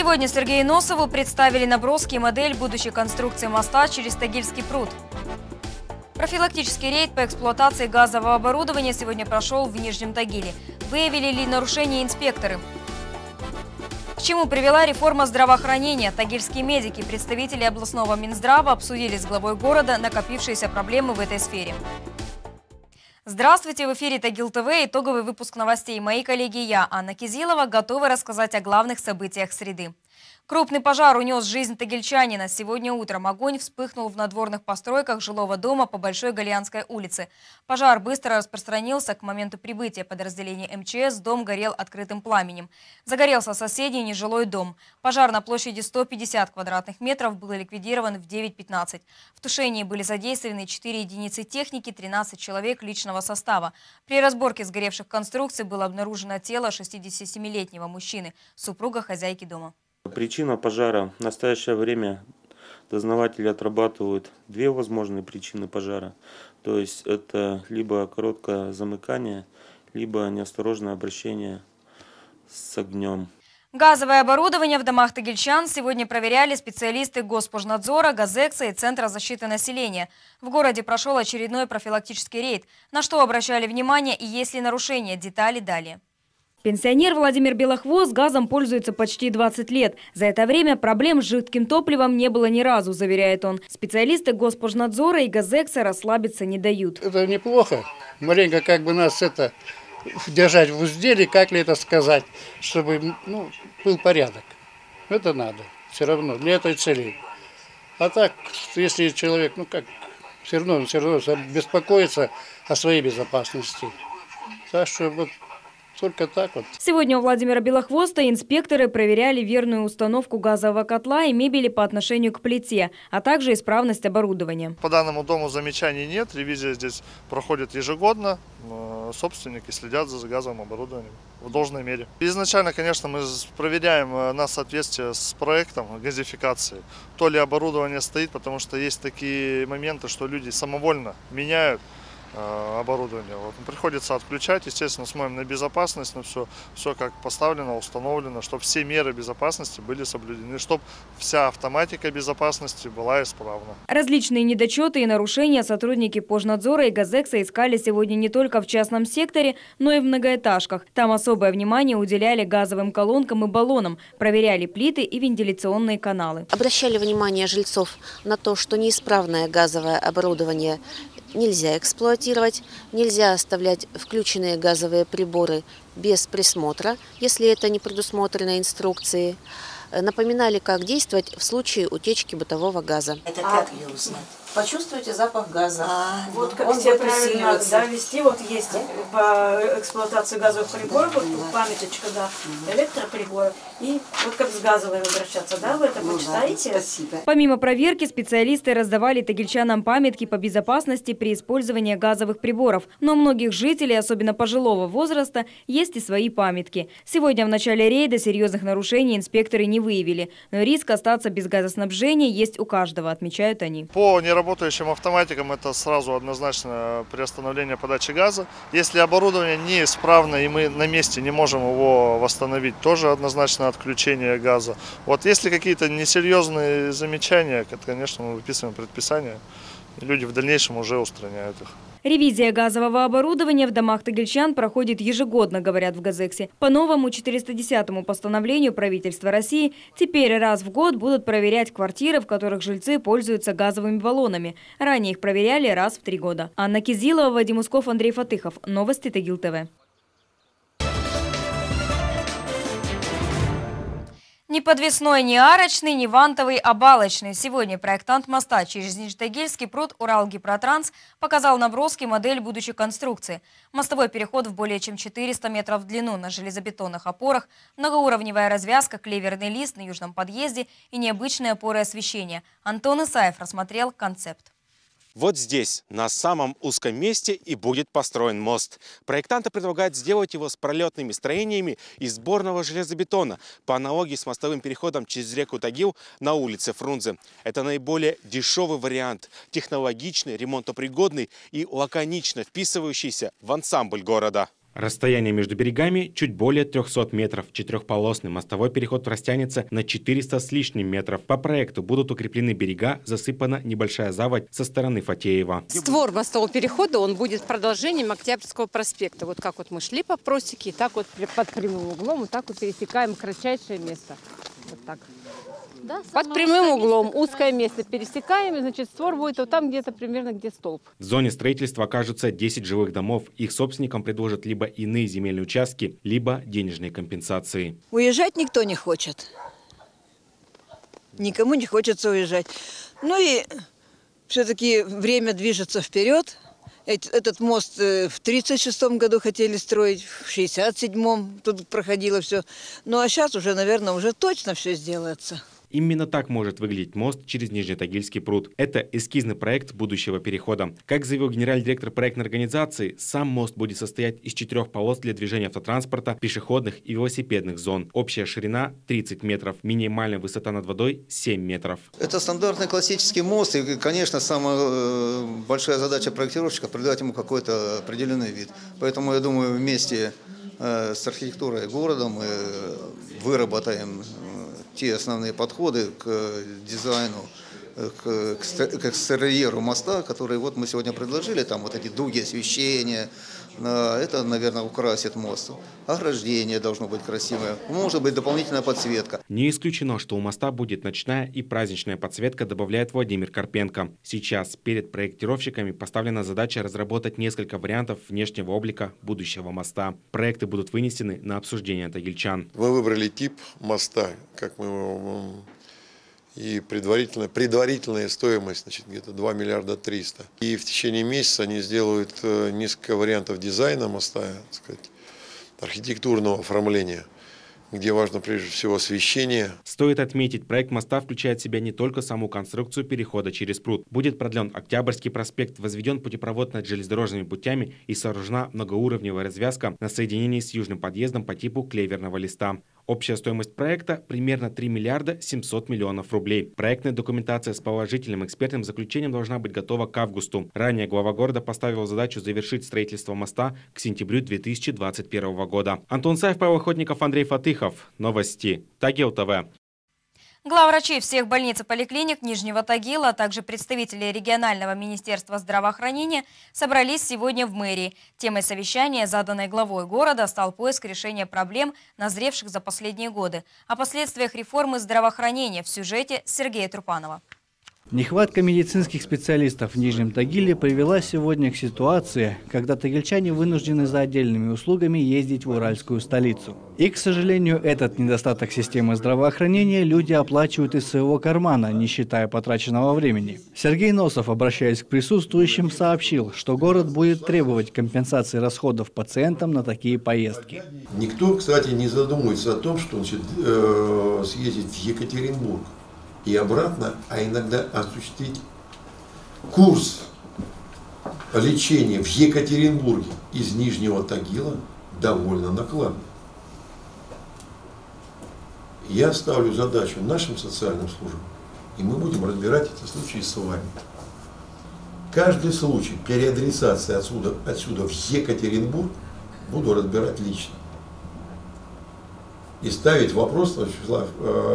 Сегодня Сергею Носову представили наброски и модель будущей конструкции моста через Тагильский пруд. Профилактический рейд по эксплуатации газового оборудования сегодня прошел в Нижнем Тагиле. Выявили ли нарушения инспекторы? К чему привела реформа здравоохранения? Тагильские медики и представители областного Минздрава обсудили с главой города накопившиеся проблемы в этой сфере. Здравствуйте! В эфире Тагил ТВ. Итоговый выпуск новостей. Мои коллеги и я, Анна Кизилова, готовы рассказать о главных событиях среды. Крупный пожар унес жизнь тагильчанина. Сегодня утром огонь вспыхнул в надворных постройках жилого дома по Большой Галианской улице. Пожар быстро распространился. К моменту прибытия подразделений МЧС дом горел открытым пламенем. Загорелся соседний нежилой дом. Пожар на площади 150 квадратных метров был ликвидирован в 9:15. В тушении были задействованы 4 единицы техники, 13 человек личного состава. При разборке сгоревших конструкций было обнаружено тело 67-летнего мужчины, супруга хозяйки дома. Причина пожара. В настоящее время дознаватели отрабатывают две возможные причины пожара. То есть это либо короткое замыкание, либо неосторожное обращение с огнем. Газовое оборудование в домах тагильчан сегодня проверяли специалисты Госпожнадзора, Газекса и Центра защиты населения. В городе прошел очередной профилактический рейд. На что обращали внимание и есть ли нарушения, детали далее. Пенсионер Владимир Белохвост газом пользуется почти 20 лет. За это время проблем с жидким топливом не было ни разу, заверяет он. Специалисты Госпожнадзора и Газекса расслабиться не дают. Это неплохо. Маленько как бы нас держать в узде, как ли это сказать, чтобы был порядок. Это надо все равно для этой цели. А так, если человек, все равно беспокоится о своей безопасности. Так что вот только так вот. Сегодня у Владимира Белохвоста инспекторы проверяли верную установку газового котла и мебели по отношению к плите, а также исправность оборудования. По данному дому замечаний нет. Ревизия здесь проходит ежегодно. Собственники следят за газовым оборудованием в должной мере. Изначально, конечно, мы проверяем на соответствие с проектом газификации. То ли оборудование стоит, потому что есть такие моменты, что люди самовольно меняют оборудование. Приходится отключать, естественно, смотрим на безопасность, на все как поставлено, установлено, чтобы все меры безопасности были соблюдены, чтобы вся автоматика безопасности была исправна. Различные недочеты и нарушения сотрудники Пожнадзора и Газекса искали сегодня не только в частном секторе, но и в многоэтажках. Там особое внимание уделяли газовым колонкам и баллонам, проверяли плиты и вентиляционные каналы. Обращали внимание жильцов на то, что неисправное газовое оборудование нельзя эксплуатировать, нельзя оставлять включенные газовые приборы без присмотра, если это не предусмотрено инструкцией. Напоминали, как действовать в случае утечки бытового газа. Это как ее узнать? Почувствуйте запах газа. Вот как все правильно надо вести. Вот есть по эксплуатации газовых приборов, вот памяточка, электроприборы. И вот как с газовой обращаться, вы это почитаете? Спасибо. Помимо проверки, специалисты раздавали тагильчанам памятки по безопасности при использовании газовых приборов. Но у многих жителей, особенно пожилого возраста, есть и свои памятки. Сегодня в начале рейда серьезных нарушений инспекторы не выявили. Но риск остаться без газоснабжения есть у каждого, отмечают они. По неработающим автоматикам это сразу однозначно приостановление подачи газа. Если оборудование неисправно и мы на месте не можем его восстановить, тоже однозначно отключение газа. Вот если какие-то несерьезные замечания, это, конечно, мы выписываем предписания, и люди в дальнейшем уже устраняют их. Ревизия газового оборудования в домах тагильчан проходит ежегодно, говорят в Газексе. По новому 410-му постановлению правительства России теперь раз в год будут проверять квартиры, в которых жильцы пользуются газовыми баллонами. Ранее их проверяли раз в 3 года. Анна Кизилова, Вадим Усков, Андрей Фатыхов. Новости Тагил ТВ. Ни подвесной, ни арочный, ни вантовый, а балочный. Сегодня проектант моста через Нижнетагильский пруд Уралгипротранс показал наброски модель будущей конструкции. Мостовой переход в более чем 400 метров в длину на железобетонных опорах, многоуровневая развязка, клеверный лист на южном подъезде и необычные опоры освещения. Антон Исаев рассмотрел концепт. Вот здесь, на самом узком месте, и будет построен мост. Проектанты предлагают сделать его с пролетными строениями из сборного железобетона, по аналогии с мостовым переходом через реку Тагил на улице Фрунзе. Это наиболее дешевый вариант, технологичный, ремонтопригодный и лаконично вписывающийся в ансамбль города. Расстояние между берегами чуть более 300 метров. Четырехполосный мостовой переход растянется на 400 с лишним метров. По проекту будут укреплены берега, засыпана небольшая заводь со стороны Фатеева. Створ мостового перехода, он будет продолжением Октябрьского проспекта. Вот как вот мы шли по просеке, и так вот под прямым углом, вот так вот пересекаем кратчайшее место. Вот так. Да, под прямым углом узкое место пересекаем, и, значит, створ будет вот там где-то примерно, где столб. В зоне строительства окажутся 10 жилых домов. Их собственникам предложат либо иные земельные участки, либо денежные компенсации. Уезжать никто не хочет. Никому не хочется уезжать. Ну и все-таки время движется вперед. Этот мост в 1936 году хотели строить, в 1967 тут проходило все. Ну а сейчас уже, наверное, уже точно все сделается. Именно так может выглядеть мост через Нижнетагильский пруд. Это эскизный проект будущего перехода. Как заявил генеральный директор проектной организации, сам мост будет состоять из 4 полос для движения автотранспорта, пешеходных и велосипедных зон. Общая ширина 30 метров, минимальная высота над водой 7 метров. Это стандартный классический мост, и, конечно, самая большая задача проектировщика – придать ему какой-то определенный вид. Поэтому, я думаю, вместе с архитектурой города мы выработаем те основные подходы к дизайну, к экстерьеру моста, которые вот мы сегодня предложили, там вот эти дуги освещения, это, наверное, украсит мост. Ограждение должно быть красивое, может быть дополнительная подсветка. Не исключено, что у моста будет ночная и праздничная подсветка, добавляет Владимир Карпенко. Сейчас перед проектировщиками поставлена задача разработать несколько вариантов внешнего облика будущего моста. Проекты будут вынесены на обсуждение тагильчан. Мы выбрали тип моста, как мы его... И предварительная стоимость, значит, где-то 2 миллиарда 300. И в течение месяца они сделают несколько вариантов дизайна моста, так сказать, архитектурного оформления, где важно прежде всего освещение. Стоит отметить, проект моста включает в себя не только саму конструкцию перехода через пруд. Будет продлен Октябрьский проспект, возведен путепровод над железнодорожными путями и сооружена многоуровневая развязка на соединении с южным подъездом по типу клеверного листа. Общая стоимость проекта примерно 3 миллиарда 700 миллионов рублей. Проектная документация с положительным экспертным заключением должна быть готова к августу. Ранее глава города поставил задачу завершить строительство моста к сентябрю 2021 года. Антон Саев, Павел Охотников, Андрей Фатыхов. Новости. Тагил ТВ. Главврачи всех больниц и поликлиник Нижнего Тагила, а также представители регионального министерства здравоохранения собрались сегодня в мэрии. Темой совещания, заданной главой города, стал поиск решения проблем, назревших за последние годы. О последствиях реформы здравоохранения в сюжете Сергея Трупанова. Нехватка медицинских специалистов в Нижнем Тагиле привела сегодня к ситуации, когда тагильчане вынуждены за отдельными услугами ездить в уральскую столицу. И, к сожалению, этот недостаток системы здравоохранения люди оплачивают из своего кармана, не считая потраченного времени. Сергей Носов, обращаясь к присутствующим, сообщил, что город будет требовать компенсации расходов пациентам на такие поездки. Никто, кстати, не задумывается о том, что он съездит в Екатеринбург и обратно, а иногда осуществить курс лечения в Екатеринбурге из Нижнего Тагила довольно накладно. Я ставлю задачу нашим социальным службам, и мы будем разбирать эти случаи с вами. Каждый случай переадресации отсюда в Екатеринбург буду разбирать лично. И ставить вопрос, Вячеслав,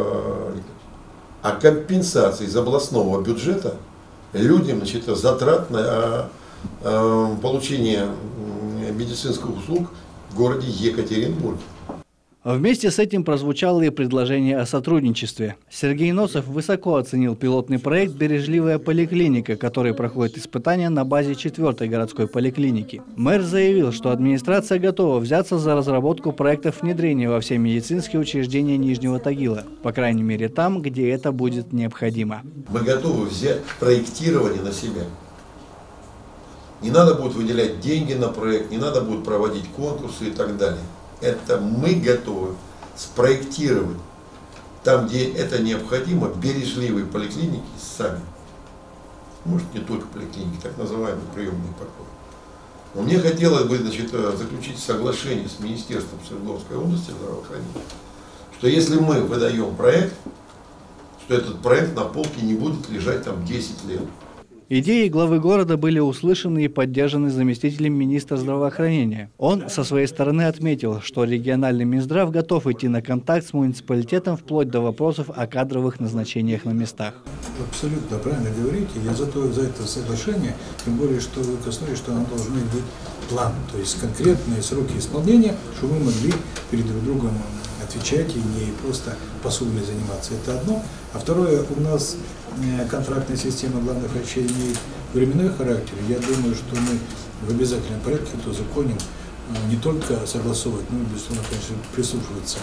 о компенсации из областного бюджета людям, значит, затрат на получение медицинских услуг в городе Екатеринбурге. Вместе с этим прозвучало и предложение о сотрудничестве. Сергей Носов высоко оценил пилотный проект «Бережливая поликлиника», который проходит испытания на базе 4-й городской поликлиники. Мэр заявил, что администрация готова взяться за разработку проектов внедрения во все медицинские учреждения Нижнего Тагила, по крайней мере там, где это будет необходимо. Мы готовы взять проектирование на себя. Не надо будет выделять деньги на проект, не надо будет проводить конкурсы и так далее. Это мы готовы спроектировать там, где это необходимо, бережливые поликлиники сами. Может, не только поликлиники, так называемые приемные покои. Но мне хотелось бы, значит, заключить соглашение с Министерством Свердловской области здравоохранения, что если мы выдаем проект, что этот проект на полке не будет лежать там 10 лет. Идеи главы города были услышаны и поддержаны заместителем министра здравоохранения. Он со своей стороны отметил, что региональный Минздрав готов идти на контакт с муниципалитетом вплоть до вопросов о кадровых назначениях на местах. Абсолютно правильно говорите. Я за это соглашение, тем более, что вы коснулись, что оно должно быть план, то есть конкретные сроки исполнения, чтобы мы могли перед друг другом отвечать и не просто пособие заниматься. Это одно. А второе, у нас контрактная система главных врачей имеет временной характер. Я думаю, что мы в обязательном порядке это узаконим, не только согласовывать, но и, безусловно, конечно, прислушиваться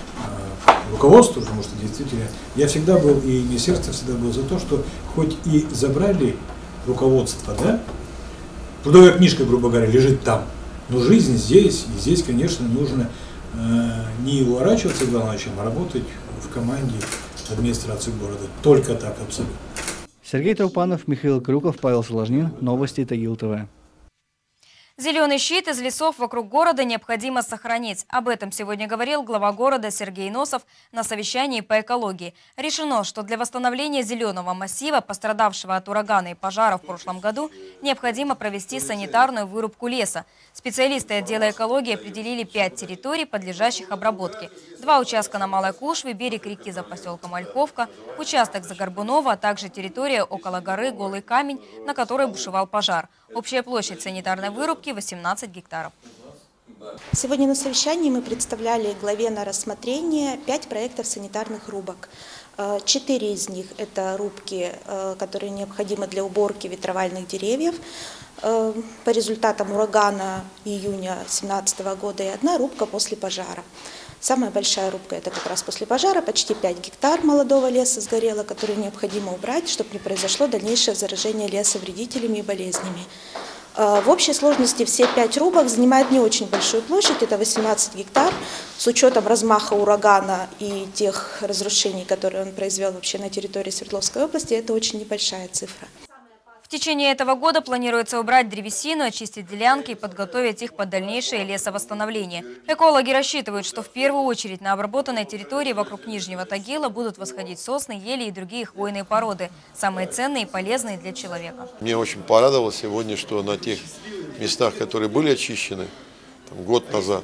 к руководству, потому что действительно я всегда был, и министерство всегда было за то, что хоть и забрали руководство, да, трудовая книжка, грубо говоря, лежит там, но жизнь здесь, и здесь, конечно, нужно не уворачиваться главночем, а работать в команде администрации города. Только так, абсолютно. Сергей Трупанов, Михаил Крюков, Павел Соложнин. Новости Тагил ТВ. Зеленый щит из лесов вокруг города необходимо сохранить. Об этом сегодня говорил глава города Сергей Носов на совещании по экологии. Решено, что для восстановления зеленого массива, пострадавшего от урагана и пожара в прошлом году, необходимо провести санитарную вырубку леса. Специалисты отдела экологии определили 5 территорий, подлежащих обработке. 2 участка на Малой Кушве, берег реки за поселком Ольховка, участок за Горбунова, а также территория около горы Голый Камень, на которой бушевал пожар. Общая площадь санитарной вырубки 18 гектаров. Сегодня на совещании мы представляли главе на рассмотрение 5 проектов санитарных рубок. 4 из них – это рубки, которые необходимы для уборки ветровальных деревьев по результатам урагана июня 2017 года, и 1 рубка после пожара. Самая большая рубка – это как раз после пожара, почти 5 гектар молодого леса сгорело, который необходимо убрать, чтобы не произошло дальнейшее заражение леса вредителями и болезнями. В общей сложности все 5 рубок занимают не очень большую площадь, это 18 гектар. С учетом размаха урагана и тех разрушений, которые он произвел вообще на территории Свердловской области, это очень небольшая цифра. В течение этого года планируется убрать древесину, очистить делянки и подготовить их под дальнейшее лесовосстановление. Экологи рассчитывают, что в первую очередь на обработанной территории вокруг Нижнего Тагила будут восходить сосны, ели и другие хвойные породы, самые ценные и полезные для человека. Мне очень порадовало сегодня, что на тех местах, которые были очищены год назад,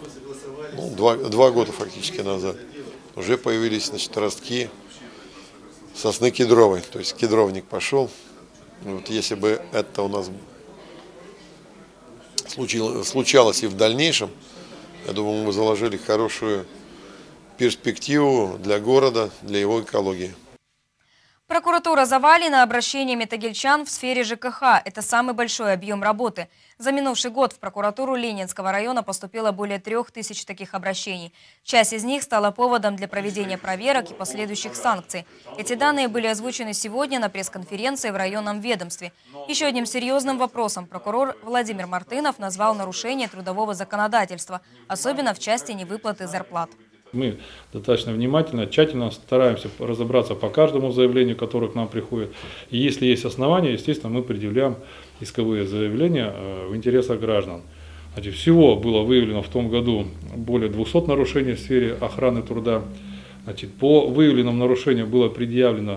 2 года фактически назад, уже появились, значит, ростки сосны кедровой, то есть кедровник пошел. Вот если бы это у нас случалось и в дальнейшем, я думаю, мы заложили хорошую перспективу для города, для его экологии. Прокуратура завалена обращениями тагильчан в сфере ЖКХ. Это самый большой объем работы. За минувший год в прокуратуру Ленинского района поступило более 3000 таких обращений. Часть из них стала поводом для проведения проверок и последующих санкций. Эти данные были озвучены сегодня на пресс-конференции в районном ведомстве. Еще одним серьезным вопросом прокурор Владимир Мартынов назвал нарушение трудового законодательства, особенно в части невыплаты зарплат. Мы достаточно внимательно, тщательно стараемся разобраться по каждому заявлению, которое к нам приходит. И если есть основания, естественно, мы предъявляем исковые заявления в интересах граждан. Значит, всего было выявлено в том году более 200 нарушений в сфере охраны труда. Значит, по выявленным нарушениям было предъявлено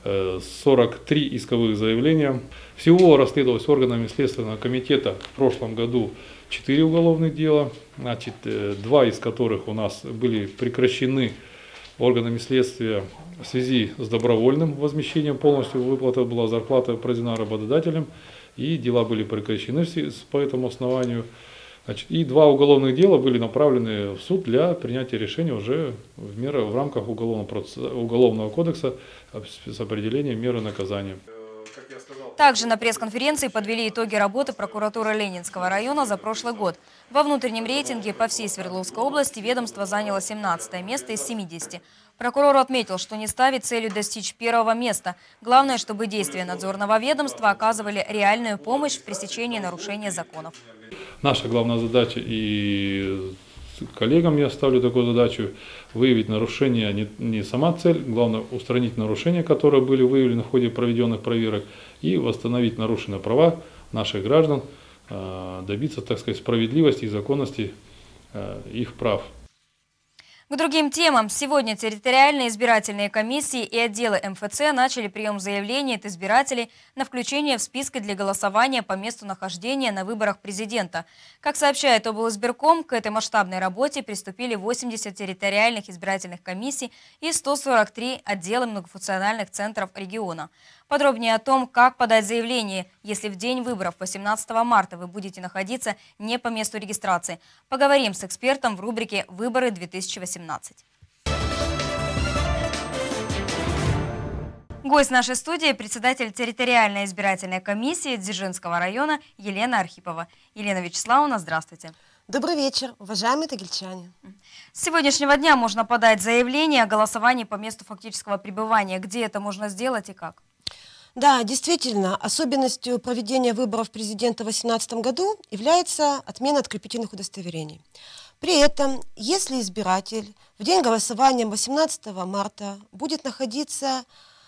43 исковых заявления. Всего расследовалось органами Следственного комитета в прошлом году 4 уголовных дела, значит, 2 из которых у нас были прекращены органами следствия в связи с добровольным возмещением полностью выплата была зарплата произведена работодателем, и дела были прекращены по этому основанию. Значит, и 2 уголовных дела были направлены в суд для принятия решения уже в рамках Уголовного кодекса с определением меры наказания. Также на пресс-конференции подвели итоги работы прокуратуры Ленинского района за прошлый год. Во внутреннем рейтинге по всей Свердловской области ведомство заняло 17 место из 70. Прокурор отметил, что не ставит целью достичь 1-го места. Главное, чтобы действия надзорного ведомства оказывали реальную помощь в пресечении нарушения законов. Наша главная задача, и коллегам я ставлю такую задачу, выявить нарушения, не сама цель, главное устранить нарушения, которые были выявлены в ходе проведенных проверок, и восстановить нарушенные права наших граждан, добиться, так сказать, справедливости и законности их прав. К другим темам. Сегодня территориальные избирательные комиссии и отделы МФЦ начали прием заявлений от избирателей на включение в списки для голосования по месту нахождения на выборах президента. Как сообщает облизбирком, к этой масштабной работе приступили 80 территориальных избирательных комиссий и 143 отдела многофункциональных центров региона. Подробнее о том, как подать заявление, если в день выборов 18 марта вы будете находиться не по месту регистрации, поговорим с экспертом в рубрике «Выборы 2018». Гость нашей студии – председатель территориальной избирательной комиссии Дзержинского района Елена Архипова. Елена Вячеславовна, здравствуйте. Добрый вечер, уважаемые тагильчане. С сегодняшнего дня можно подать заявление о голосовании по месту фактического пребывания. Где это можно сделать и как? Да, действительно, особенностью проведения выборов президента в 2018 году является отмена открепительных удостоверений. При этом, если избиратель в день голосования 18 марта будет находиться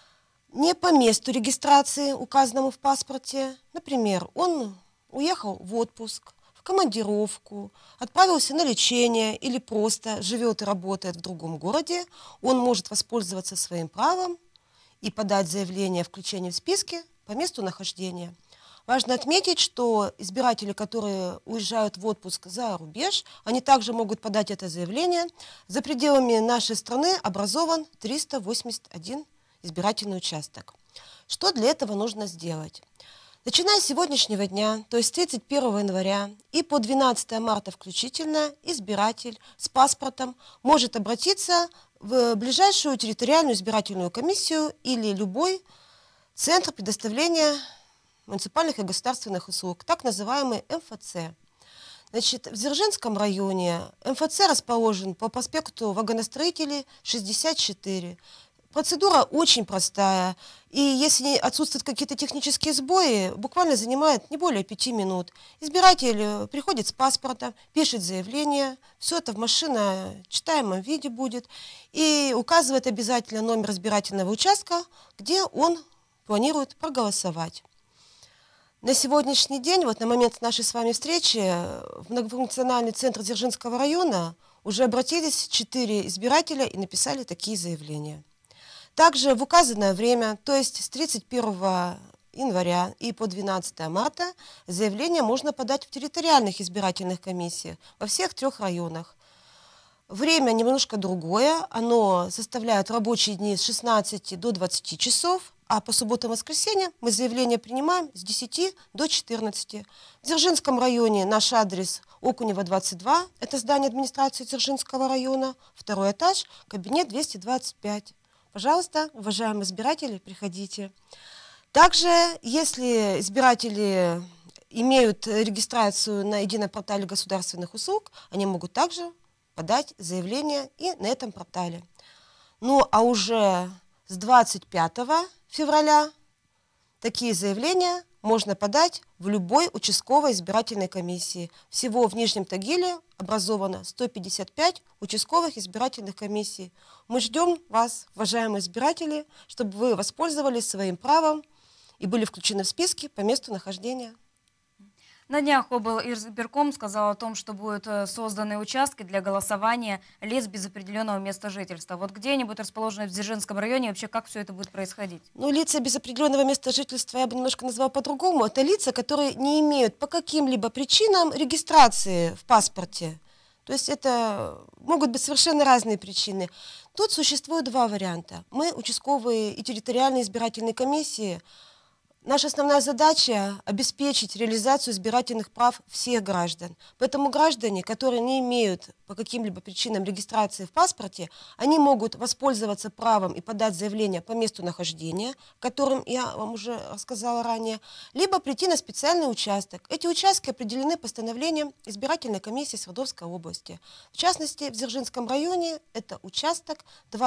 не по месту регистрации, указанному в паспорте, например, он уехал в отпуск, в командировку, отправился на лечение или просто живет и работает в другом городе, он может воспользоваться своим правом и подать заявление о включении в списки по месту нахождения. Важно отметить, что избиратели, которые уезжают в отпуск за рубеж, они также могут подать это заявление. За пределами нашей страны образован 381 избирательный участок. Что для этого нужно сделать? Начиная с сегодняшнего дня, то есть 31 января и по 12 марта включительно, избиратель с паспортом может обратиться в ближайшую территориальную избирательную комиссию или любой центр предоставления муниципальных и государственных услуг, так называемый МФЦ. Значит, в Дзержинском районе МФЦ расположен по проспекту Вагоностроителей 64. Процедура очень простая, и если отсутствуют какие-то технические сбои, буквально занимает не более 5 минут. Избиратель приходит с паспортом, пишет заявление, все это в машиночитаемом виде будет, и указывает обязательно номер избирательного участка, где он планирует проголосовать. На сегодняшний день, вот на момент нашей с вами встречи, в многофункциональный центр Дзержинского района уже обратились 4 избирателя и написали такие заявления. Также в указанное время, то есть с 31 января и по 12 марта, заявление можно подать в территориальных избирательных комиссиях во всех 3 районах. Время немножко другое, оно составляет в рабочие дни с 16 до 20 часов, а по субботам и воскресеньям мы заявление принимаем с 10 до 14. В Дзержинском районе наш адрес Окунева, 22, это здание администрации Дзержинского района, 2-й этаж, кабинет 225. Пожалуйста, уважаемые избиратели, приходите. Также, если избиратели имеют регистрацию на едином портале государственных услуг, они могут также подать заявление и на этом портале. Ну, а уже с 25 февраля такие заявления можно подать в любой участковой избирательной комиссии. Всего в Нижнем Тагиле образовано 155 участковых избирательных комиссий. Мы ждем вас, уважаемые избиратели, чтобы вы воспользовались своим правом и были включены в списки по месту нахождения. На днях облизбирком сказал о том, что будут созданы участки для голосования лиц без определенного места жительства. Вот где они будут расположены в Дзержинском районе, вообще как все это будет происходить? Ну, лица без определенного места жительства я бы немножко назвала по-другому. Это лица, которые не имеют по каким-либо причинам регистрации в паспорте. То есть это могут быть совершенно разные причины. Тут существует 2 варианта. Мы, участковые и территориальные избирательные комиссии, наша основная задача – обеспечить реализацию избирательных прав всех граждан. Поэтому граждане, которые не имеют по каким-либо причинам регистрации в паспорте, они могут воспользоваться правом и подать заявление по месту нахождения, о котором я вам уже рассказала ранее, либо прийти на специальный участок. Эти участки определены постановлением избирательной комиссии Свердловской области. В частности, в Дзержинском районе это участок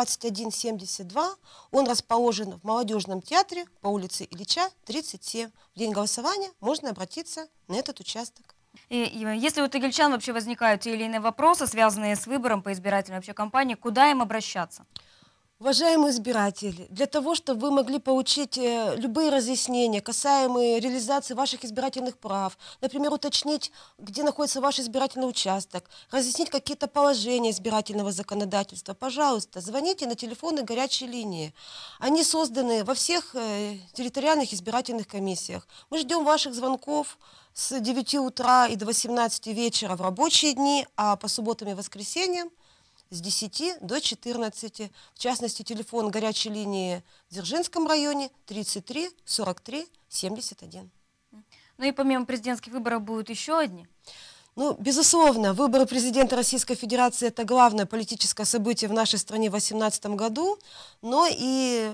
2172. Он расположен в молодежном театре по улице Ильича, 37. В день голосования можно обратиться на этот участок. И если у тагильчан вообще возникают те или иные вопросы, связанные с выбором по избирательной вообще кампании, куда им обращаться? Уважаемые избиратели, для того, чтобы вы могли получить любые разъяснения, касаемые реализации ваших избирательных прав, например, уточнить, где находится ваш избирательный участок, разъяснить какие-то положения избирательного законодательства, пожалуйста, звоните на телефоны горячей линии. Они созданы во всех территориальных избирательных комиссиях. Мы ждем ваших звонков с 9 утра и до 18 вечера в рабочие дни, а по субботам и воскресеньям с 10 до 14. В частности, телефон горячей линии в Дзержинском районе 33 43 71. Ну и помимо президентских выборов будут еще одни? Ну, безусловно, выборы президента Российской Федерации – это главное политическое событие в нашей стране в 2018 году, но и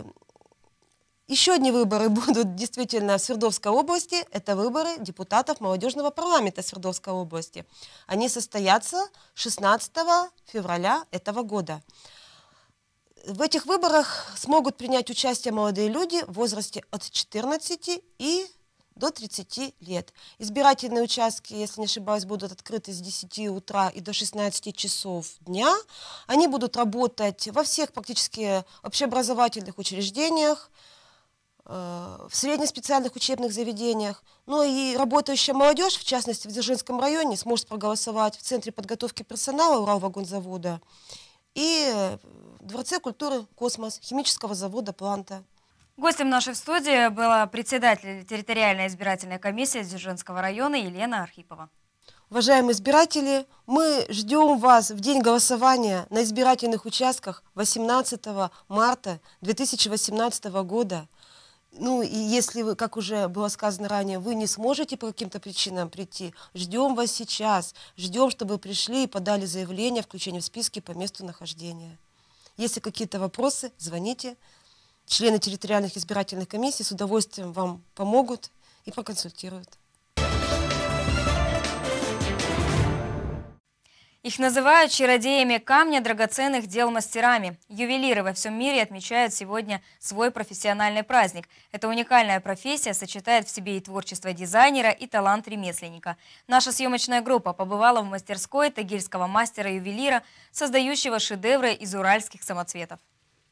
еще одни выборы будут действительно в Свердловской области. Это выборы депутатов молодежного парламента Свердловской области. Они состоятся 16 февраля этого года. В этих выборах смогут принять участие молодые люди в возрасте от 14 и до 30 лет. Избирательные участки, если не ошибаюсь, будут открыты с 10 утра и до 16 часов дня. Они будут работать во всех практически общеобразовательных учреждениях, в среднеспециальных учебных заведениях. Ну и работающая молодежь, в частности в Дзержинском районе, сможет проголосовать в Центре подготовки персонала Уралвагонзавода и в Дворце культуры «Космос» химического завода «Планта». Гостем нашей студии была председатель территориальной избирательной комиссии Дзержинского района Елена Архипова. Уважаемые избиратели, мы ждем вас в день голосования на избирательных участках 18 марта 2018 года. Ну и если вы, как уже было сказано ранее, вы не сможете по каким-то причинам прийти, ждем вас сейчас, ждем, чтобы вы пришли и подали заявление о включении в списки по месту нахождения. Если какие-то вопросы, звоните. Члены территориальных избирательных комиссий с удовольствием вам помогут и проконсультируют. Их называют чародеями камня, драгоценных дел мастерами. Ювелиры во всем мире отмечают сегодня свой профессиональный праздник. Эта уникальная профессия сочетает в себе и творчество дизайнера, и талант ремесленника. Наша съемочная группа побывала в мастерской тагильского мастера-ювелира, создающего шедевры из уральских самоцветов.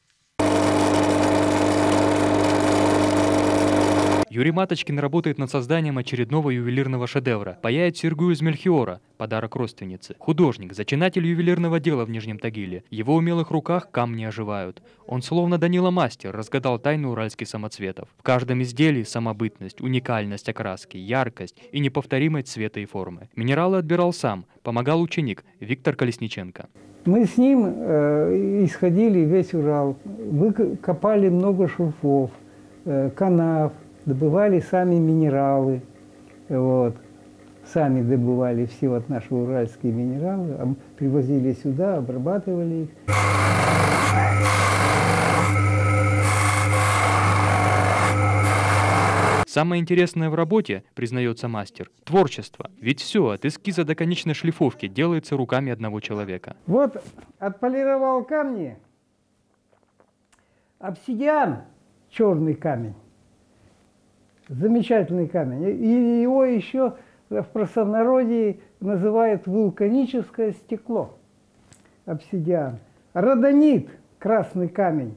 Юрий Маточкин работает над созданием очередного ювелирного шедевра. Паяет серьгу из мельхиора, подарок родственнице. Художник, зачинатель ювелирного дела в Нижнем Тагиле. В его умелых руках камни оживают. Он словно Данила Мастер разгадал тайну уральских самоцветов. В каждом изделии самобытность, уникальность окраски, яркость и неповторимость цвета и формы. Минералы отбирал сам, помогал ученик Виктор Колесниченко. Мы с ним исходили весь Урал, копали много шурфов, канав, добывали сами минералы, вот. Сами добывали все вот наши уральские минералы, привозили сюда, обрабатывали их. Самое интересное в работе, признается мастер, творчество. Ведь все от эскиза до конечной шлифовки делается руками одного человека. Вот отполировал камни, обсидиан, черный камень. Замечательный камень. И его еще в простонародье называют вулканическое стекло. Обсидиан. Родонит, красный камень.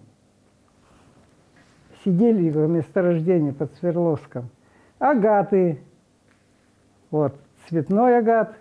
Сидели в месторождении под Свердловском. Агаты. Вот, цветной агат.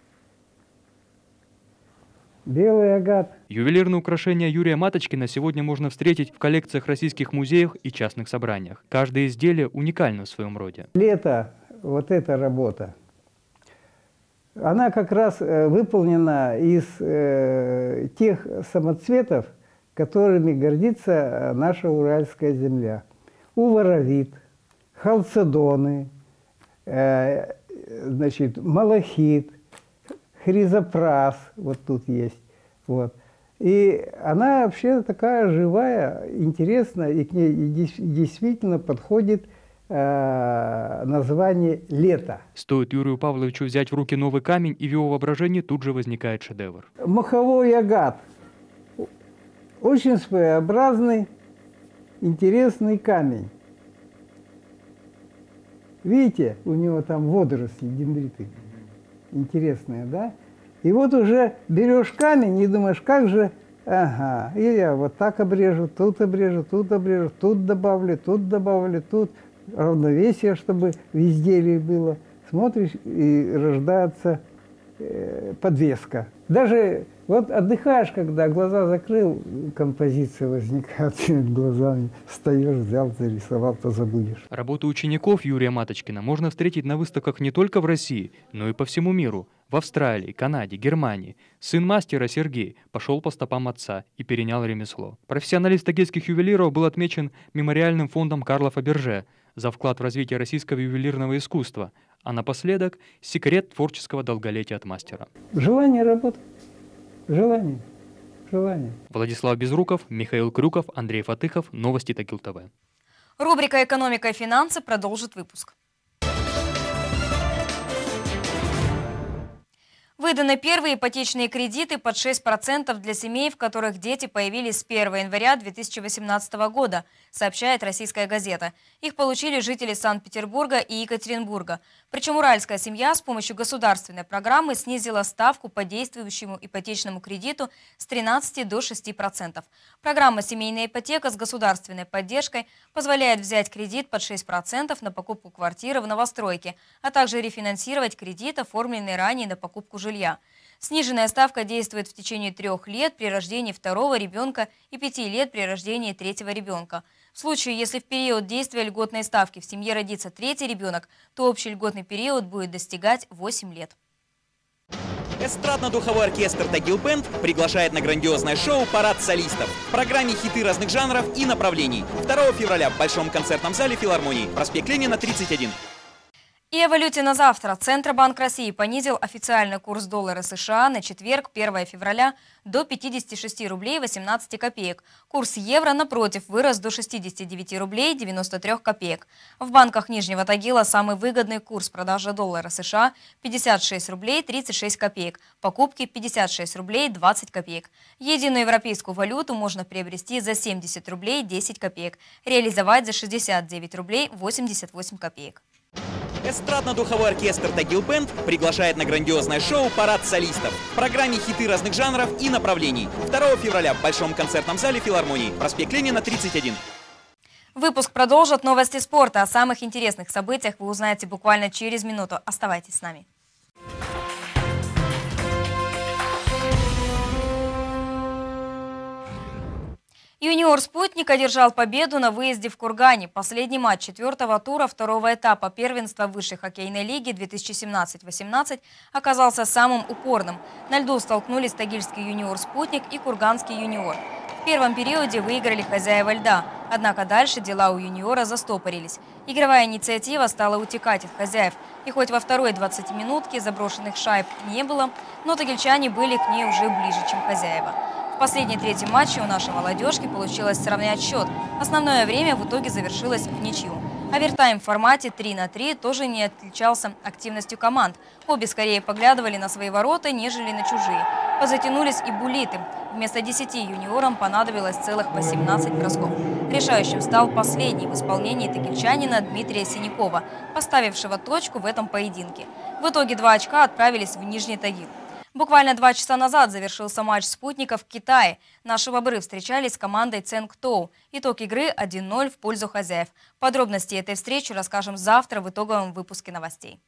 Белый агат. Ювелирные украшения Юрия Маточкина сегодня можно встретить в коллекциях российских музеев и частных собраниях. Каждое изделие уникально в своем роде. Лето, вот эта работа, она как раз выполнена из тех самоцветов, которыми гордится наша уральская земля. Уворовит, халцедоны, значит, малахит, хризопрас, вот тут есть. Вот. И она вообще такая живая, интересная, и к ней действительно подходит название «Лето». Стоит Юрию Павловичу взять в руки новый камень, и в его воображении тут же возникает шедевр. Маховой агат. Очень своеобразный, интересный камень. Видите, у него там водоросли, дендриты. Интересные, да? И вот уже берешь камень и думаешь, как же Ага, и я вот так обрежу, тут добавлю, тут. Равновесие, чтобы в изделии было. Смотришь, и рождается подвеска. Даже вот отдыхаешь, когда глаза закрыл, композиция возникает перед глазами. Встаешь, взял, зарисовал, то забудешь. Работу учеников Юрия Маточкина можно встретить на выставках не только в России, но и по всему миру. В Австралии, Канаде, Германии. Сын мастера Сергей пошел по стопам отца и перенял ремесло. Профессионалист тагильских ювелиров был отмечен мемориальным фондом Карла Фаберже за вклад в развитие российского ювелирного искусства. А напоследок – секрет творческого долголетия от мастера. Желание работать. Желание. Владислав Безруков, Михаил Крюков, Андрей Фатыхов. Новости Тагил ТВ. Рубрика «Экономика и финансы» продолжит выпуск. Выданы первые ипотечные кредиты под 6% для семей, в которых дети появились с 1 января 2018 года, сообщает «Российская газета». Их получили жители Санкт-Петербурга и Екатеринбурга. Причем уральская семья с помощью государственной программы снизила ставку по действующему ипотечному кредиту с 13 до 6%. Программа «Семейная ипотека» с государственной поддержкой позволяет взять кредит под 6% на покупку квартиры в новостройке, а также рефинансировать кредит, оформленный ранее на покупку жилья. Сниженная ставка действует в течение 3 лет при рождении 2-го ребенка и 5 лет при рождении 3-го ребенка. В случае, если в период действия льготной ставки в семье родится 3-й ребенок, то общий льготный период будет достигать 8 лет. Эстрадно-духовой оркестр «Тагил Бэнд» приглашает на грандиозное шоу «Парад солистов». В программе хиты разных жанров и направлений. 2 февраля в Большом концертном зале филармонии. Проспект Ленина, 31. И о валюте на завтра. Центробанк России понизил официальный курс доллара США на четверг, 1 февраля, до 56 рублей 18 копеек. Курс евро, напротив, вырос до 69 рублей 93 копеек. В банках Нижнего Тагила самый выгодный курс продажи доллара США – 56 рублей 36 копеек, покупки – 56 рублей 20 копеек. Единую европейскую валюту можно приобрести за 70 рублей 10 копеек, реализовать за 69 рублей 88 копеек. Эстрадно-духовой оркестр «Тагил Бэнд» приглашает на грандиозное шоу «Парад солистов». В программе хиты разных жанров и направлений. 2 февраля в Большом концертном зале филармонии. Проспект Ленина, 31. Выпуск продолжит новости спорта. О самых интересных событиях вы узнаете буквально через минуту. Оставайтесь с нами. Юниор «Спутник» одержал победу на выезде в Кургане. Последний матч 4-го тура 2-го этапа первенства высшей хоккейной лиги 2017-18 оказался самым упорным. На льду столкнулись тагильский юниор «Спутник» и курганский юниор. В первом периоде выиграли хозяева льда, однако дальше дела у юниора застопорились. Игровая инициатива стала утекать от хозяев, и хоть во второй 20-минутке заброшенных шайб не было, но тагильчане были к ней уже ближе, чем хозяева. В последней третьем матче у нашей молодежки получилось сравнять счет. Основное время в итоге завершилось в ничью. Овертайм в формате 3-3 тоже не отличался активностью команд. Обе скорее поглядывали на свои ворота, нежели на чужие. Позатянулись и буллиты. Вместо 10 юниорам понадобилось целых 18 бросков. Решающим стал последний в исполнении тагильчанина Дмитрия Синякова, поставившего точку в этом поединке. В итоге 2 очка отправились в Нижний Тагил. Буквально 2 часа назад завершился матч спутников в Китае. Наши бобры встречались с командой Цэнктоу. Итог игры 1-0 в пользу хозяев. Подробности этой встречи расскажем завтра в итоговом выпуске новостей.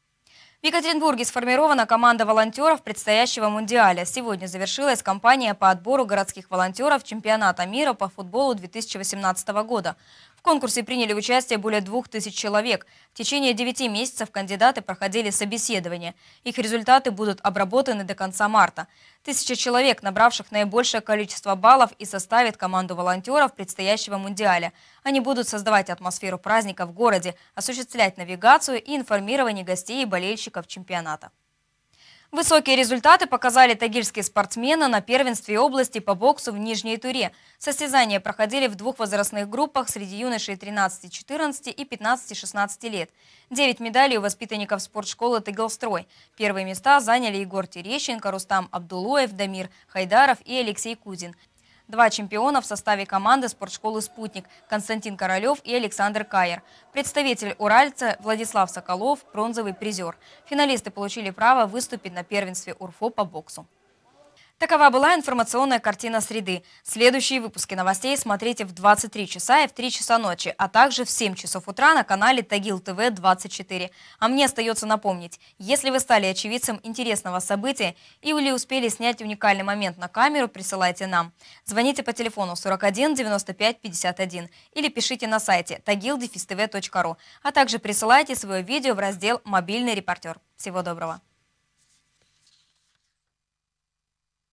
В Екатеринбурге сформирована команда волонтеров предстоящего мундиаля. Сегодня завершилась кампания по отбору городских волонтеров чемпионата мира по футболу 2018 года. В конкурсе приняли участие более 2000 человек. В течение 9 месяцев кандидаты проходили собеседование. Их результаты будут обработаны до конца марта. 1000 человек, набравших наибольшее количество баллов, и составит команду волонтеров предстоящего мундиаля. Они будут создавать атмосферу праздника в городе, осуществлять навигацию и информирование гостей и болельщиков чемпионата. Высокие результаты показали тагильские спортсмены на первенстве области по боксу в Нижней Туре. Состязания проходили в 2 возрастных группах среди юношей 13-14 и 15-16 лет. 9 медалей у воспитанников спортшколы «Тагилстрой». Первые места заняли Егор Терещенко, Рустам Абдулоев, Дамир Хайдаров и Алексей Кузин. 2 чемпиона в составе команды спортшколы «Спутник» – Константин Королев и Александр Каер. Представитель уральца Владислав Соколов – бронзовый призер. Финалисты получили право выступить на первенстве УРФО по боксу. Такова была информационная картина среды. Следующие выпуски новостей смотрите в 23 часа и в 3 часа ночи, а также в 7 часов утра на канале Тагил ТВ 24. А мне остается напомнить, если вы стали очевидцем интересного события или успели снять уникальный момент на камеру, присылайте нам. Звоните по телефону 41 95 51 или пишите на сайте tagil-tv.ru, а также присылайте свое видео в раздел «Мобильный репортер». Всего доброго.